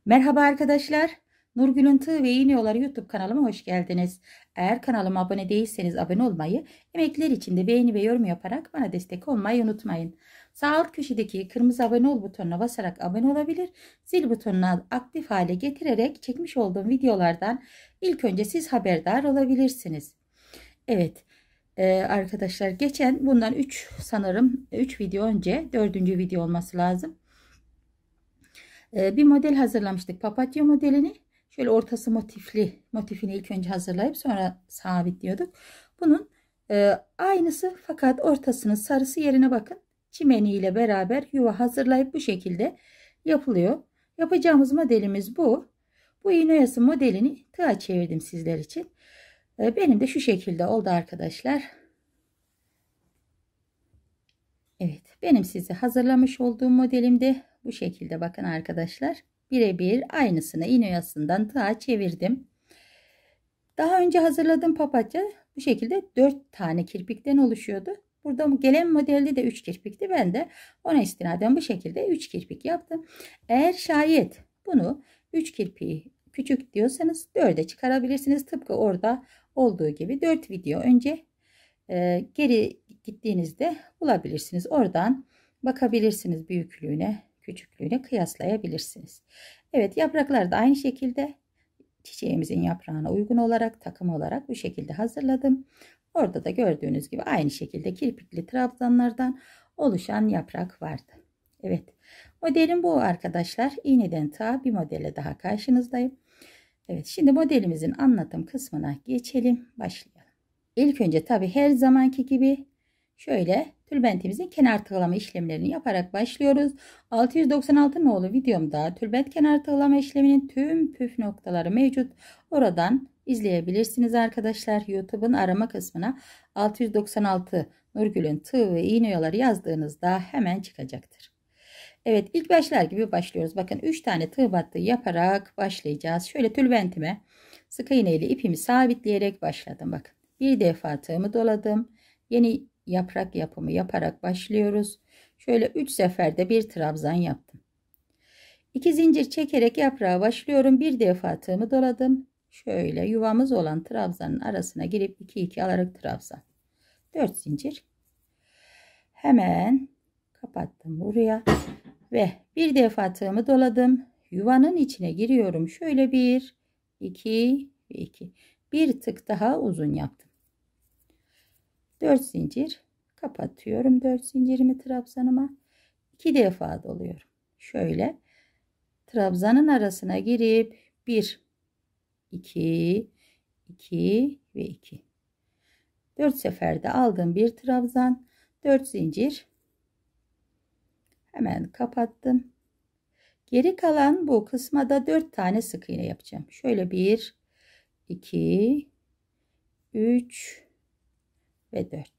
Merhaba arkadaşlar. Nurgül'ün Tığ ve İğne Yolları YouTube kanalıma hoş geldiniz. Eğer kanalıma abone değilseniz abone olmayı, emekler için de beğeni ve yorum yaparak bana destek olmayı unutmayın. Sağ alt köşedeki kırmızı abone ol butonuna basarak abone olabilir, zil butonunu aktif hale getirerek çekmiş olduğum videolardan ilk önce siz haberdar olabilirsiniz. Evet. Arkadaşlar bundan 3 sanırım 3 video önce 4. video olması lazım. Bir model hazırlamıştık, papatya modelini. Şöyle ortası motifini ilk önce hazırlayıp sonra sabitliyorduk. Bunun aynısı, fakat ortasının sarısı yerine bakın, çimeni ile beraber yuva hazırlayıp bu şekilde yapılıyor. Yapacağımız modelimiz bu. Bu iğne oyası modelini tığa çevirdim sizler için. Benim de şu şekilde oldu arkadaşlar. Evet, benim size hazırlamış olduğum modelimde bu şekilde, bakın arkadaşlar. Birebir aynısını iğne oyasından tığa çevirdim. Daha önce hazırladığım papatya bu şekilde 4 tane kirpikten oluşuyordu. Burada gelen modelde de 3 kirpikti. Ben de ona istinaden bu şekilde 3 kirpik yaptım. Eğer şayet bunu 3 kirpiği küçük diyorsanız 4'e çıkarabilirsiniz. Tıpkı orada olduğu gibi 4 video önce geri gittiğinizde bulabilirsiniz. Oradan bakabilirsiniz, büyüklüğüne, küçüklüğüne kıyaslayabilirsiniz. Evet, yapraklar da aynı şekilde çiçeğimizin yaprağına uygun olarak takım olarak bu şekilde hazırladım. Orada da gördüğünüz gibi aynı şekilde kirpikli trabzanlardan oluşan yaprak vardı. Evet, modelim bu arkadaşlar. İğneden tığa bir modelle daha karşınızdayım. Evet, şimdi modelimizin anlatım kısmına geçelim, başlayalım. İlk önce tabi her zamanki gibi şöyle tülbentimizin kenar tığlama işlemlerini yaparak başlıyoruz. 696 nolu videomda tülbent kenar tığlama işleminin tüm püf noktaları mevcut. Oradan izleyebilirsiniz arkadaşlar. YouTube'un arama kısmına 696 Nurgül'ün tığ ve iğne oyaları yazdığınızda hemen çıkacaktır. Evet, ilk başlar gibi başlıyoruz. Bakın 3 tane tığ battığı yaparak başlayacağız. Şöyle tülbentime sık iğne ile ipimi sabitleyerek başladım. Bakın bir defa tığımı doladım. Yeni yaprak yapımı yaparak başlıyoruz. Şöyle 3 seferde bir trabzan yaptım. 2 zincir çekerek yaprağa başlıyorum. Bir defa tığımı doladım. Şöyle yuvamız olan trabzanın arasına girip 2 alarak trabzan. 4 zincir. Hemen kapattım buraya ve bir defa tığımı doladım. Yuvanın içine giriyorum. Şöyle 1, 2 ve 2. Bir tık daha uzun yaptım. 4 zincir kapatıyorum. 4 zincirimi trabzanıma 2 defa doluyorum. Şöyle trabzanın arasına girip 1, 2, 2 ve 2. 4 seferde aldığım bir trabzan, 4 zincir. Hemen kapattım. Geri kalan bu kısma da 4 tane sık iğne yapacağım. Şöyle 1, 2, 3 ve 4.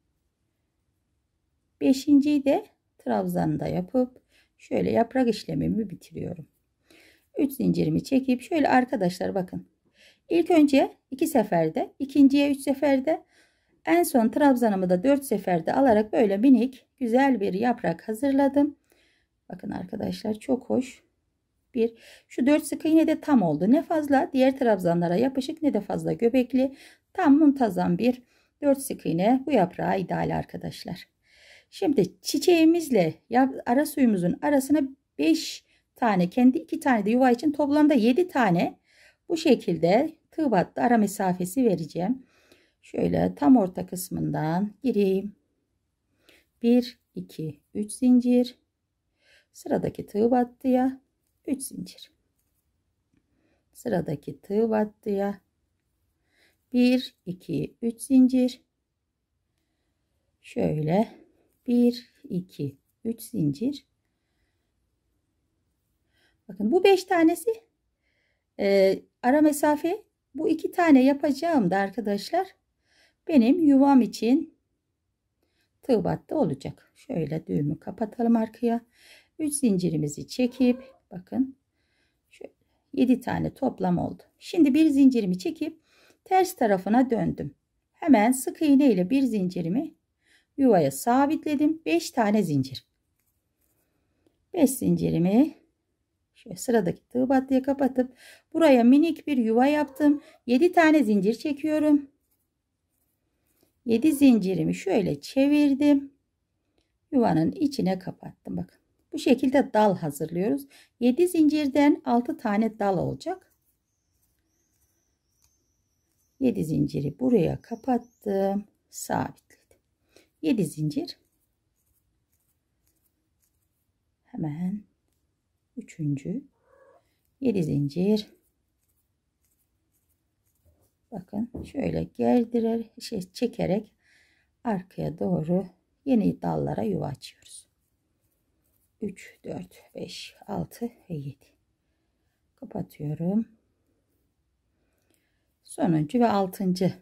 5.'yi de trabzanda yapıp şöyle yaprak işlemimi bitiriyorum. 3 zincirimi çekip şöyle arkadaşlar bakın. İlk önce 2 seferde, ikinciye 3 seferde, en son trabzanımı da 4 seferde alarak böyle minik güzel bir yaprak hazırladım. Bakın arkadaşlar, çok hoş. Şu 4 sık iğne de tam oldu. Ne fazla diğer trabzanlara yapışık ne de fazla göbekli. Tam muntazam bir 4 sık iğne bu yaprağa ideal arkadaşlar. Şimdi çiçeğimizle ara suyumuzun arasına 5 tane, kendi 2 tane de yuva için toplamda 7 tane bu şekilde tığ battı ara mesafesi vereceğim. Şöyle tam orta kısmından gireyim. 1, 2, 3 zincir. Sıradaki tığ battıya 3 zincir. Sıradaki tığ battıya 1, 2, 3 zincir. Şöyle 1, 2, 3 zincir. Bakın bu 5 tanesi ara mesafe. Bu 2 tane yapacağım da arkadaşlar benim yuvam için tığ battı olacak. Şöyle düğümü kapatalım arkaya. 3 zincirimizi çekip bakın şöyle 7 tane toplam oldu. Şimdi bir zincirimi çekip ters tarafına döndüm. Hemen sık iğne ile bir zincirimi yuvaya sabitledim. 5 tane zincir. 5 zincirimi Şöyle sıradaki tığ battıya kapatıp buraya minik bir yuva yaptım. 7 tane zincir çekiyorum. 7 zincirimi şöyle çevirdim. Yuvanın içine kapattım. Bakın. Bu şekilde dal hazırlıyoruz. 7 zincirden 6 tane dal olacak. 7 zinciri buraya kapattım. Sabitledim. 7 zincir. Hemen 3. 7 zincir. Bakın şöyle gerdirer, çekerek arkaya doğru yeni dallara yuva açıyoruz. 3, 4, 5, 6 ve 7. Kapatıyorum. Sonuncu ve 6.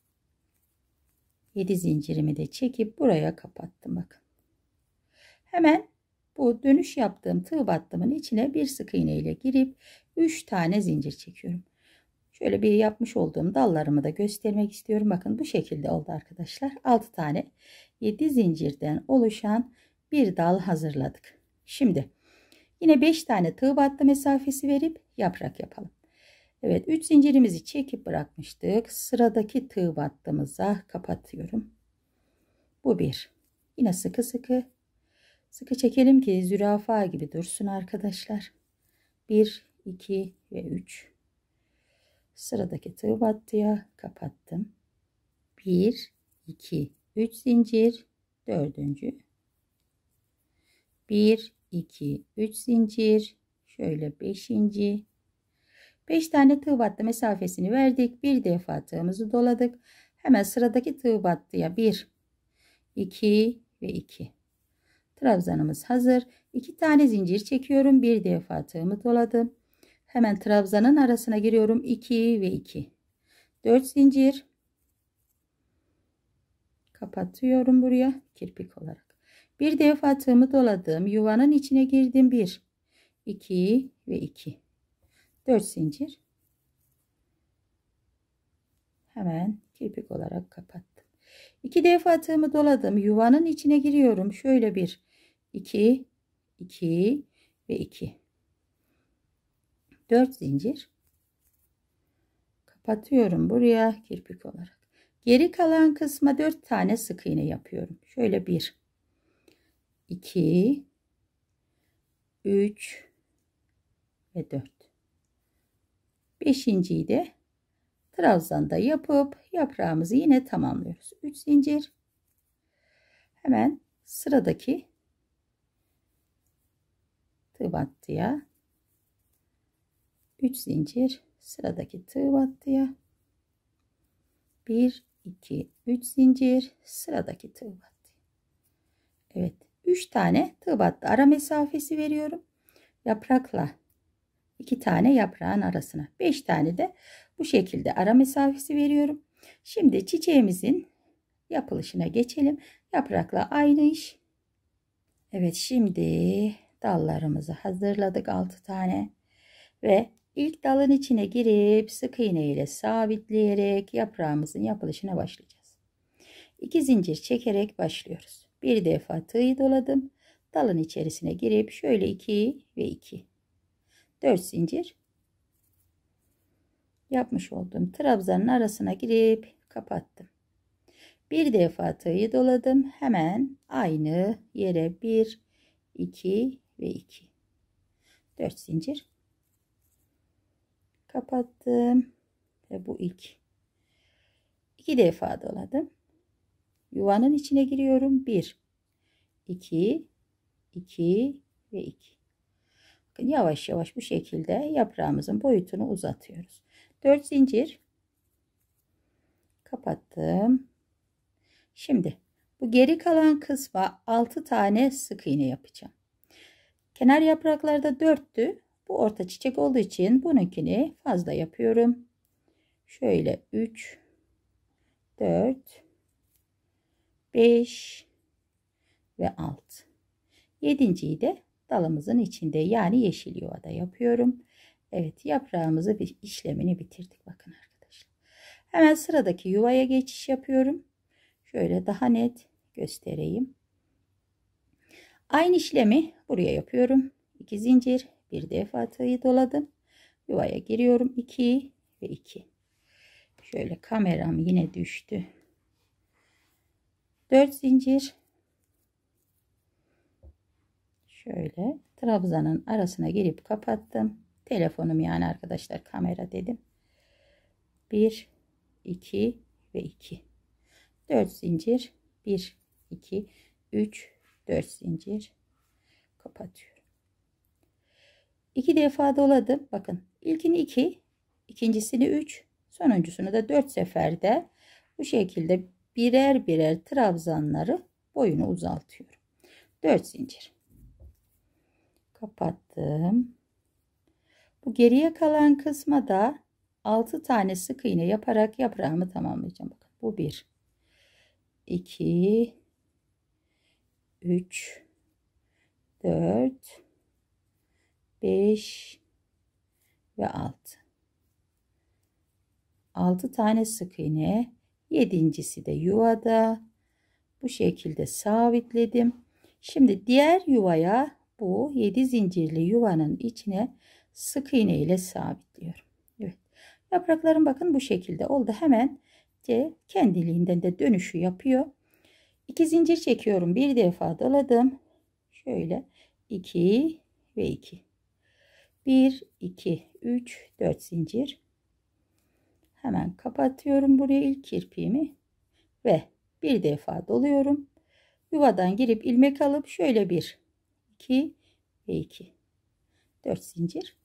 7 zincirimi de çekip buraya kapattım. Bakın. Hemen bu dönüş yaptığım tığ battımın içine bir sık iğne ile girip 3 tane zincir çekiyorum. Şöyle bir yapmış olduğum dallarımı da göstermek istiyorum. Bakın bu şekilde oldu arkadaşlar. 6 tane 7 zincirden oluşan bir dal hazırladık. Şimdi yine 5 tane tığ battı mesafesi verip yaprak yapalım. Evet, 3 zincirimizi çekip bırakmıştık. Sıradaki tığ battığımıza kapatıyorum. Bu bir. Yine sıkı çekelim ki zürafa gibi dursun arkadaşlar. 1, 2 ve 3. Sıradaki tığ battıya kapattım. 1, 2, 3 zincir. 4. 1, 2, 3 zincir. Şöyle 5. 5 tane tığ battı mesafesini verdik. Bir defa tığımızı doladık. Hemen sıradaki tığ battıya 1, 2 ve 2. Trabzanımız hazır. 2 tane zincir çekiyorum. Bir defa tığımı doladım. Hemen trabzanın arasına giriyorum. 2 ve 2. 4 zincir. Kapatıyorum buraya kirpik olarak. Bir defa tığımı doladım. Yuvanın içine girdim. 1, 2 ve 2. 4 zincir. Hemen kirpik olarak kapattım. 2 defa tığımı doladım. Yuvanın içine giriyorum. Şöyle 1, 2, 2 ve 2. 4 zincir. Kapatıyorum buraya kirpik olarak. Geri kalan kısma 4 tane sık iğne yapıyorum. Şöyle 1, 2, 3 ve 4. 5.'yi de trabzanda yapıp yaprağımızı yine tamamlıyoruz. 3 zincir. Hemen sıradaki tığ battıya 3 zincir, sıradaki tığ battıya 1, 2, 3 zincir, sıradaki tığ battıya. Evet, 3 tane tığ battı ara mesafesi veriyorum. Yaprakla 2 tane yaprağın arasına 5 tane de bu şekilde ara mesafesi veriyorum. Şimdi çiçeğimizin yapılışına geçelim. Yaprakla aynı iş. Evet, şimdi dallarımızı hazırladık 6 tane ve ilk dalın içine girip sık iğne ile sabitleyerek yaprağımızın yapılışına başlayacağız. 2 zincir çekerek başlıyoruz. Bir defa tığı doladım. Dalın içerisine girip şöyle 2 ve 2. 4 zincir. Yapmış olduğum trabzanın arasına girip kapattım. Bir defa tığı doladım. Hemen aynı yere 1, 2 ve 2. 4 zincir. Kapattım. Ve bu ilk. 2 defa doladım. Yuvanın içine giriyorum. 1, 2, 2 ve 2. Bakın yavaş yavaş bu şekilde yaprağımızın boyutunu uzatıyoruz. 4 zincir. Kapattım. Şimdi bu geri kalan kısma 6 tane sık iğne yapacağım. Kenar yapraklarda 4'tü. Bu orta çiçek olduğu için bununkini fazla yapıyorum. Şöyle 3, 4, 5 ve 6. 7.'yi de dalımızın içinde, yani yeşil yuvada yapıyorum. Evet, yaprağımızı bir işlemini bitirdik bakın arkadaşlar. Hemen sıradaki yuvaya geçiş yapıyorum. Şöyle daha net göstereyim. Aynı işlemi buraya yapıyorum. 2 zincir, Bir defa tığı doladım. Yuvaya giriyorum. 2 ve 2. Şöyle kameram yine düştü. 4 zincir. Şöyle trabzanın arasına girip kapattım. Telefonum yani arkadaşlar, kamera dedim. 1 2 ve 2. 4 zincir. 1 2 3 4 zincir. Kapatıyorum. 2 defa doladım. Bakın ilkini 2, ikincisini 3, sonuncusunu da 4 seferde bu şekilde birer birer trabzanları boyunu uzaltıyorum. 4 zincir. Kapattım. Bu geriye kalan kısma da 6 tane sık iğne yaparak yaprağımı tamamlayacağım. Bakın bu 1 2 3 4 5 ve 6. 6 tane sık iğne, 7.'si de yuvada. Bu şekilde sabitledim. Şimdi diğer yuvaya, bu 7 zincirli yuvanın içine sık iğne ile sabitliyorum. Evet. Yapraklarım bakın bu şekilde oldu. Hemen kendiliğinden de dönüşü yapıyor. 2 zincir çekiyorum. Bir defa doladım. Şöyle 2 ve 2. 1 2 3 4 zincir. Hemen kapatıyorum buraya ilk kirpiğimi ve bir defa doluyorum. Yuvadan girip ilmek alıp şöyle 1 2 ve 2 4 zincir.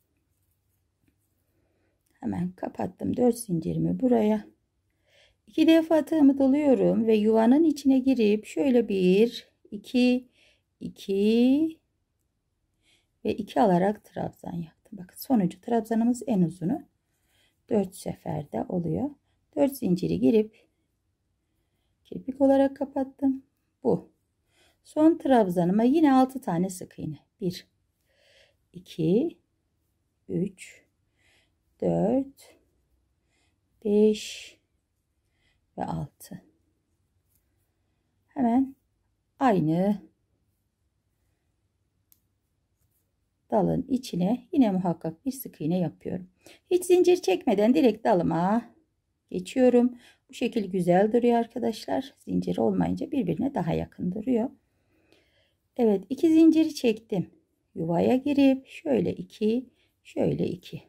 Hemen kapattım 4 zincirimi buraya. 2 defa tığımı doluyorum ve yuvanın içine girip şöyle 1 2 2 ve 2 alarak trabzan yaptım. Bakın sonuncu trabzanımız en uzunu. 4 seferde oluyor. 4 zinciri girip kirpik olarak kapattım. Bu. Son trabzanıma yine 6 tane sık iğne. 1 2 3 4 5 ve 6. Hemen aynı dalın içine yine muhakkak bir sık iğne yapıyorum. Hiç zincir çekmeden direkt dalıma geçiyorum. Bu şekil güzel duruyor arkadaşlar. Zincir olmayınca birbirine daha yakın duruyor. Evet, 2 zinciri çektim. Yuvaya girip şöyle 2, şöyle 2.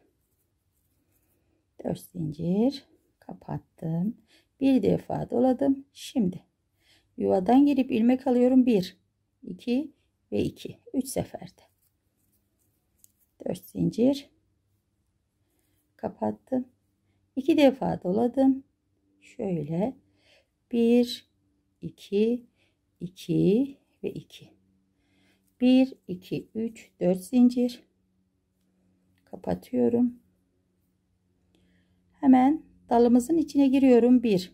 4 zincir kapattım. Bir defa doladım. Şimdi yuvadan girip ilmek alıyorum. 1, 2 ve 2. 3 seferde. 4 zincir kapattım. 2 defa doladım. Şöyle 1 2 2 ve 2. 1 2 3 4 zincir kapatıyorum. Hemen dalımızın içine giriyorum. 1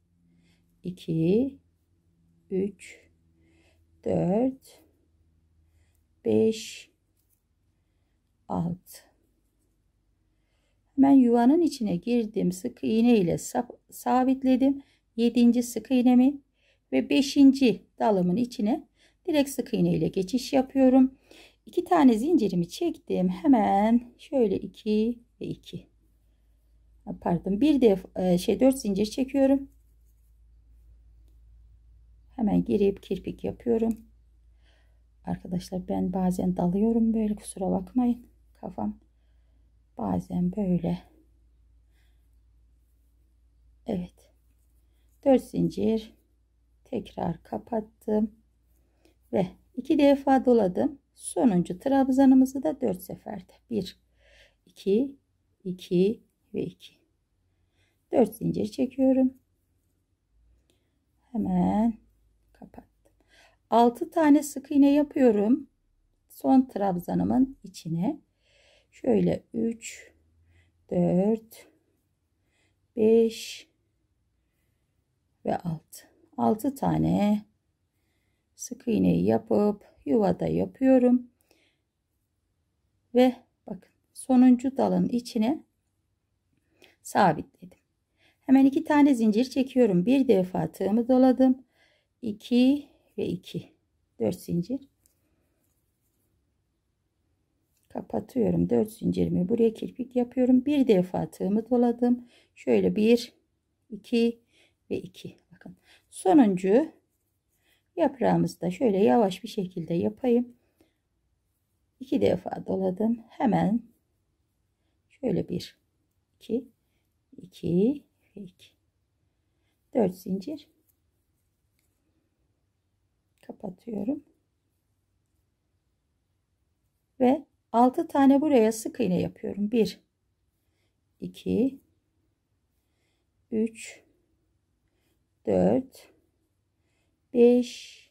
2 3 4 5 6. Hemen yuvanın içine girdim. Sık iğne ile sabitledim. 7. sık iğnemi ve 5. dalımın içine direkt sık iğne ile geçiş yapıyorum. 2 tane zincirimi çektim. Hemen şöyle 2 ve 2. Pardon, bir de 4 zincir çekiyorum. Hemen girip kirpik yapıyorum. Arkadaşlar ben bazen dalıyorum böyle, kusura bakmayın. Kafam bazen böyle. Evet. 4 zincir tekrar kapattım ve 2 defa doladım. Sonuncu trabzanımızı da 4 seferde. 1 2 2 ve 2. 4 zincir çekiyorum. Hemen kapattım. 6 tane sık iğne yapıyorum. Son trabzanımın içine. Şöyle 3 4 5 ve 6. 6 tane sık iğneyi yapıp yuvada yapıyorum. Ve bakın sonuncu dalın içine sabitledim. Hemen 2 tane zincir çekiyorum. Bir defa tığımı doladım. 2 ve 2. 4 zincir kapatıyorum. 4 zincirimi buraya kirpik yapıyorum. Bir defa tığımı doladım. Şöyle 1, 2 ve 2. Bakın. Sonuncu yaprağımızı da şöyle yavaş bir şekilde yapayım. 2 defa doladım. Hemen şöyle 1, 2, 2 ve 2. 4 zincir. Kapatıyorum. Ve 6 tane buraya sık iğne yapıyorum. 1, 2, 3, 4, 5,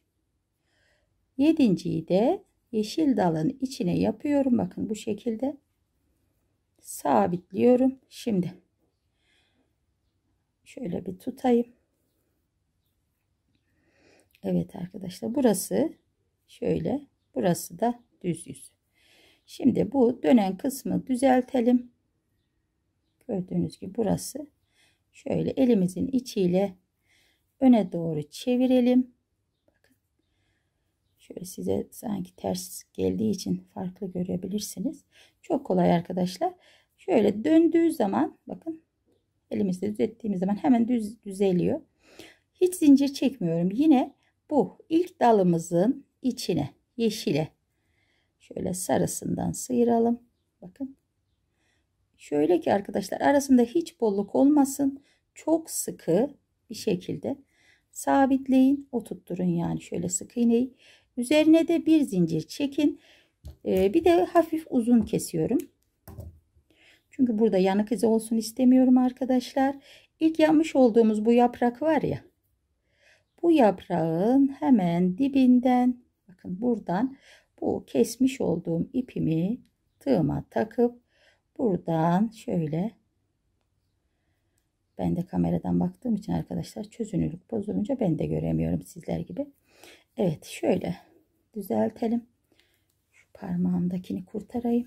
7.'yi de yeşil dalın içine yapıyorum. Bakın bu şekilde sabitliyorum. Şimdi şöyle bir tutayım. Evet arkadaşlar, burası şöyle, burası da düz yüz. Şimdi bu dönen kısmı düzeltelim. Gördüğünüz gibi burası şöyle elimizin içiyle öne doğru çevirelim. Bakın. Şöyle size sanki ters geldiği için farklı görebilirsiniz. Çok kolay arkadaşlar. Şöyle döndüğü zaman bakın, elimizde düzelttiğimiz zaman hemen düzeliyor. Hiç zincir çekmiyorum. Yine bu ilk dalımızın içine yeşile şöyle sarısından sıyıralım. Bakın. Şöyle ki arkadaşlar, arasında hiç bolluk olmasın. Çok sıkı bir şekilde sabitleyin. Oturtturun yani şöyle sık iğneyi. Üzerine de bir zincir çekin. Bir de hafif uzun kesiyorum. Çünkü burada yanık izi olsun istemiyorum arkadaşlar. İlk yapmış olduğumuz bu yaprak var ya. Bu yaprağın hemen dibinden, bakın buradan bu kesmiş olduğum ipimi tığıma takıp buradan şöyle, ben de kameradan baktığım için arkadaşlar çözünürlük bozulunca ben de göremiyorum sizler gibi. Evet, şöyle düzeltelim. Şu parmağımdakini kurtarayım.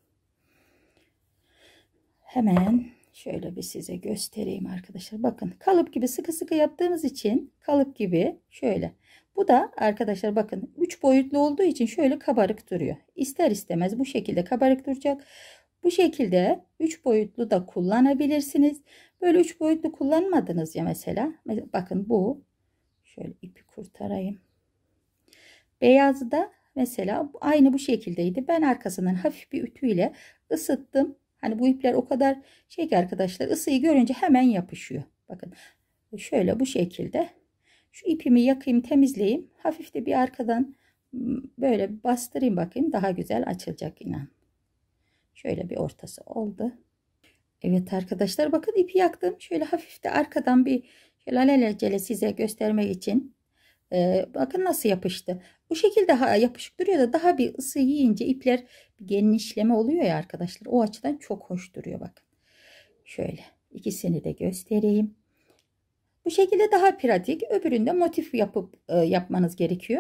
Hemen şöyle bir size göstereyim arkadaşlar. Bakın, kalıp gibi sıkı sıkı yaptığımız için kalıp gibi şöyle. Bu da arkadaşlar bakın 3 boyutlu olduğu için şöyle kabarık duruyor. İster istemez bu şekilde kabarık duracak. Bu şekilde 3 boyutlu da kullanabilirsiniz. Böyle 3 boyutlu kullanmadınız ya mesela. Bakın bu. Şöyle ipi kurtarayım. Beyazı da mesela aynı bu şekildeydi. Ben arkasından hafif bir ütüyle ısıttım. Hani bu ipler o kadar şey ki arkadaşlar, ısıyı görünce hemen yapışıyor. Bakın şöyle bu şekilde. Şu ipimi yakayım, temizleyeyim. Hafif de bir arkadan böyle bastırayım, bakayım daha güzel açılacak inan. Şöyle bir ortası oldu. Evet arkadaşlar, bakın ipi yaktım. Şöyle hafif de arkadan bir şöyle alelacele size göstermek için. Bakın nasıl yapıştı. Bu şekilde yapışık duruyor da daha bir ısı yiyince ipler bir genişleme oluyor ya arkadaşlar. O açıdan çok hoş duruyor bakın. Şöyle ikisini de göstereyim. Bu şekilde daha pratik. Öbüründe motif yapıp yapmanız gerekiyor.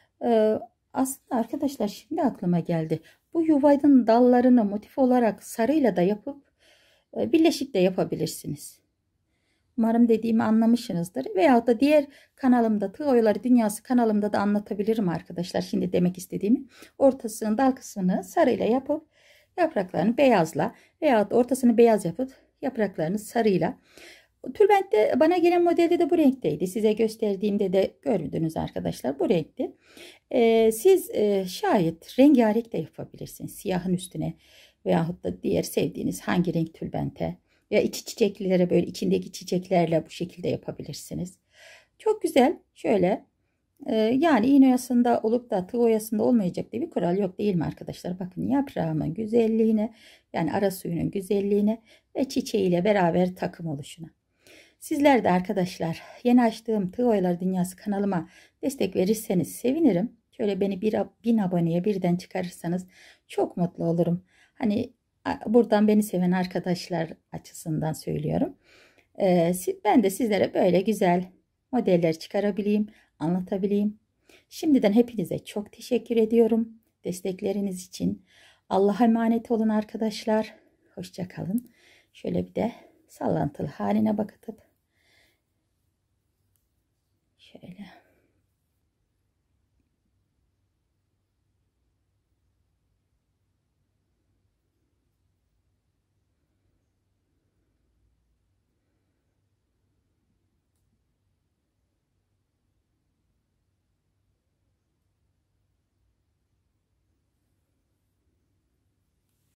Aslında arkadaşlar şimdi aklıma geldi. Bu yuvanın dallarını motif olarak sarıyla da yapıp birleşik de yapabilirsiniz. Umarım dediğimi anlamışsınızdır. Veyahut da diğer kanalımda, Tığ Oyaları Dünyası kanalımda da anlatabilirim arkadaşlar. Şimdi demek istediğimi. Ortasının dal kısmını sarıyla yapıp yapraklarını beyazla, veyahut ortasını beyaz yapıp yapraklarını sarıyla. Tülbentte bana gelen modelde de bu renkteydi. Size gösterdiğimde de gördünüz arkadaşlar, bu renkti. Siz şayet rengarenk de yapabilirsiniz. Siyahın üstüne veyahut da diğer sevdiğiniz hangi renk tülbente. Ya içi çiçeklilere böyle içindeki çiçeklerle bu şekilde yapabilirsiniz. Çok güzel. Şöyle yani iğne oyasında olup da tığ oyasında olmayacak diye bir kural yok, değil mi arkadaşlar? Bakın yaprağımın güzelliğine, yani ara suyunun güzelliğine ve çiçeğiyle beraber takım oluşuna. Sizler de arkadaşlar yeni açtığım Tığ Oyaları Dünyası kanalıma destek verirseniz sevinirim. Şöyle beni 1000 aboneye birden çıkarırsanız çok mutlu olurum. Hani buradan beni seven arkadaşlar açısından söylüyorum. Ben de sizlere böyle güzel modeller çıkarabileyim, anlatabileyim. Şimdiden hepinize çok teşekkür ediyorum destekleriniz için. Allah'a emanet olun arkadaşlar. Hoşça kalın. Şöyle bir de sallantılı haline bakıp şöyle